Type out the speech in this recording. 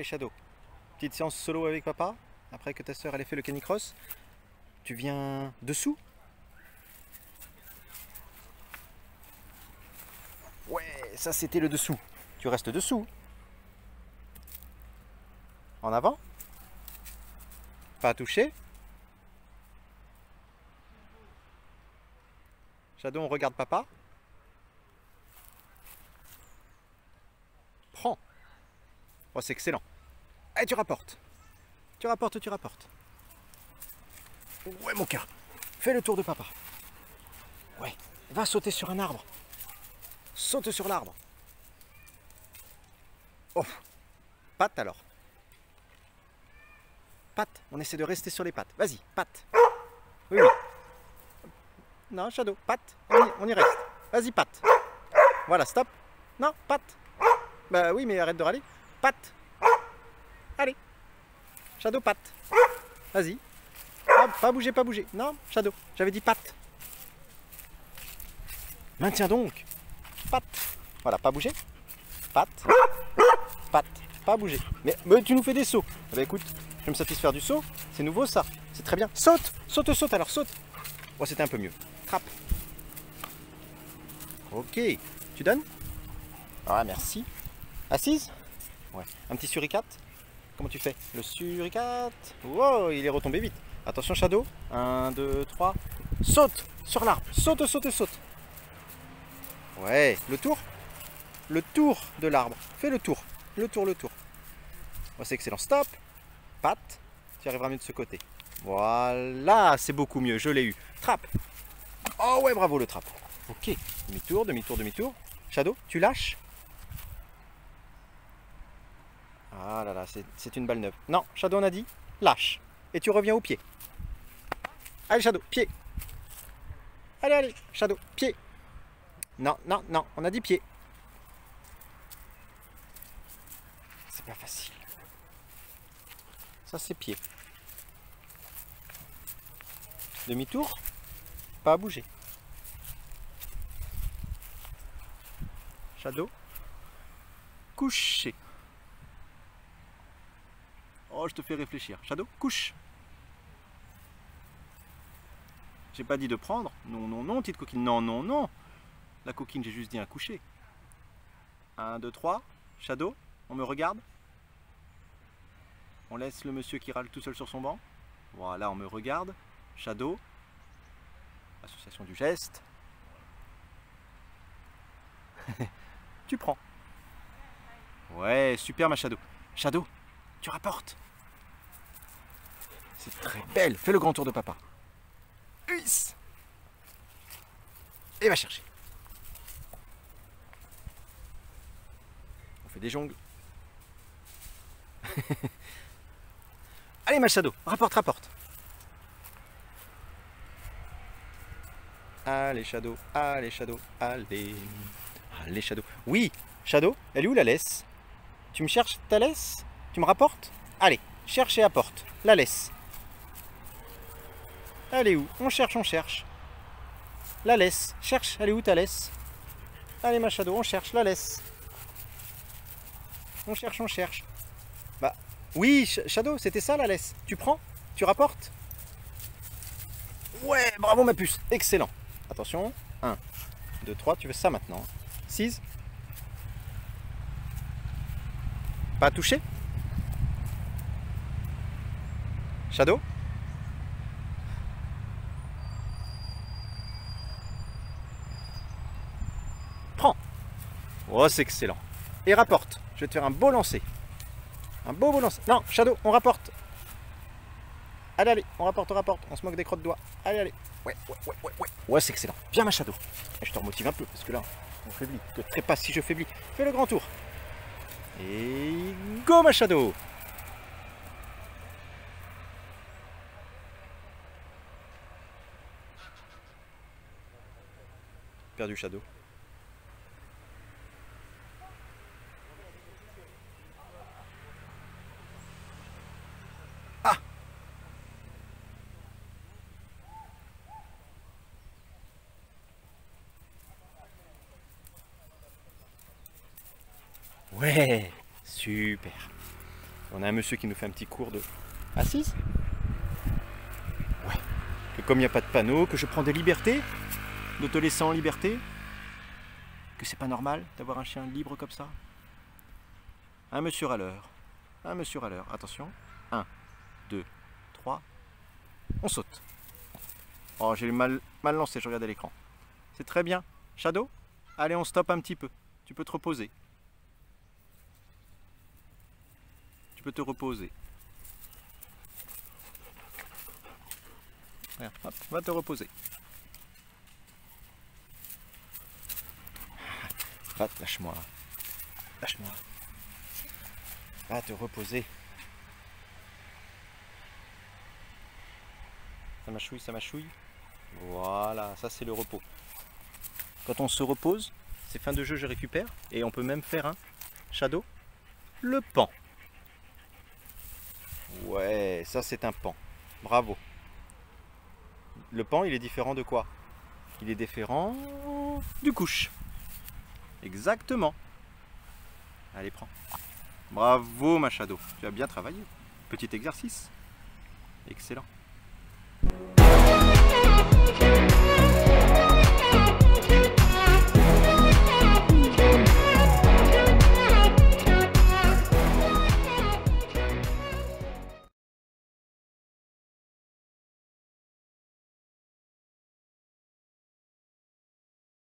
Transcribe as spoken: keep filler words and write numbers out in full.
Allez Shadow, petite séance solo avec papa, après que ta soeur elle ait fait le canicross. Tu viens dessous? Ouais, ça c'était le dessous. Tu restes dessous. En avant. Pas à toucher. Shadow, on regarde papa. Prends. Oh, c'est excellent. Allez, tu rapportes. Tu rapportes, tu rapportes. Ouais, mon cœur. Fais le tour de papa. Ouais. Va sauter sur un arbre. Saute sur l'arbre. Oh. Patte alors. Patte. On essaie de rester sur les pattes. Vas-y, patte. Oui, oui. Non, Shadow, patte. On y, on y reste. Vas-y, patte. Voilà, stop. Non, patte. Bah oui, mais arrête de râler. Patte. Allez. Shadow, patte. Vas-y. Ah, pas bouger, pas bouger. Non, Shadow, j'avais dit patte. Maintiens donc. Patte. Voilà, pas bouger. Patte. Patte. Pas bouger. Mais, mais tu nous fais des sauts. Eh ben, écoute, je vais me satisfaire du saut. C'est nouveau ça. C'est très bien. Saute. Saute, saute alors, saute. Oh, c'était un peu mieux. Trappe. Ok. Tu donnes? Ah, merci. Assise? Ouais. Un petit suricate? Comment tu fais? Le suricate? Wow, il est retombé vite. Attention, Shadow. un, deux, trois. Saute sur l'arbre. Saute, saute, saute. Ouais. Le tour? Le tour de l'arbre. Fais le tour. Le tour, le tour. Oh, c'est excellent. Stop. Patte. Tu arriveras mieux de ce côté. Voilà, c'est beaucoup mieux. Je l'ai eu. Trappe. Oh ouais, bravo le trappe. Ok. Demi-tour, demi-tour, demi-tour. Shadow, tu lâches? Ah là là, c'est une balle neuve. Non, Shadow, on a dit lâche. Et tu reviens au pied. Allez, Shadow, pied. Allez, allez, Shadow, pied. Non, non, non, on a dit pied. C'est pas facile. Ça, c'est pied. Demi-tour. Pas à bouger. Shadow. Couché. Oh, je te fais réfléchir. Shadow, couche. J'ai pas dit de prendre. Non, non, non, petite coquine. Non, non, non. La coquine, j'ai juste dit un coucher. un, deux, trois. Shadow, on me regarde. On laisse le monsieur qui râle tout seul sur son banc. Voilà, on me regarde. Shadow. Association du geste. Tu prends. Ouais, super ma Shadow. Shadow, tu rapportes. C'est très belle. Fais le grand tour de papa. Huisse. Et va chercher. On fait des jongles. Allez ma Shadow, rapporte, rapporte. Allez Shadow, allez Shadow, allez. Allez Shadow. Oui, Shadow, elle est où la laisse? Tu me cherches ta laisse? Tu me rapportes? Allez, cherche et apporte. La laisse. Elle est où? On cherche, on cherche. La laisse. Cherche, elle est où ta laisse? Allez ma Shadow, on cherche, la laisse. On cherche, on cherche. Bah, oui, Shadow, c'était ça la laisse. Tu prends? Tu rapportes? Ouais, bravo ma puce. Excellent. Attention. un, deux, trois. Tu veux ça maintenant. six. Pas touché. Shadow. Prends. Oh, c'est excellent. Et rapporte. Je vais te faire un beau lancer. Un beau beau lancer. Non, Shadow, on rapporte. Allez, allez, on rapporte, on rapporte. On se moque des crottes de doigts. Allez, allez. Ouais, ouais, ouais, ouais, ouais. Ouais, c'est excellent. Viens, ma Shadow. Et je te remotive un peu parce que là, on faiblit. Que trépasse si je faiblis. Fais le grand tour. Et go, ma Shadow. Perdu Shadow. Ah! Ouais, super. On a un monsieur qui nous fait un petit cours de assise. Ouais. Que comme il n'y a pas de panneau, que je prends des libertés, de te laisser en liberté, que c'est pas normal d'avoir un chien libre comme ça. Un monsieur à l'heure. Un monsieur à l'heure. Attention. Un, deux, trois. On saute. Oh, j'ai mal, mal lancé, je regarde à l'écran. C'est très bien. Shadow, allez, on stoppe un petit peu. Tu peux te reposer. Tu peux te reposer. Regarde, hop, va te reposer. Va, lâche-moi. Lâche-moi. Va te reposer. Ça mâchouille, ça mâchouille. Voilà, ça c'est le repos. Quand on se repose, c'est fin de jeu, je récupère. Et on peut même faire un shadow, le pan. Ouais, ça c'est un pan. Bravo. Le pan, il est différent de quoi? Il est différent du couche. Exactement. Allez, prends. Bravo ma shadow, tu as bien travaillé. Petit exercice. Excellent.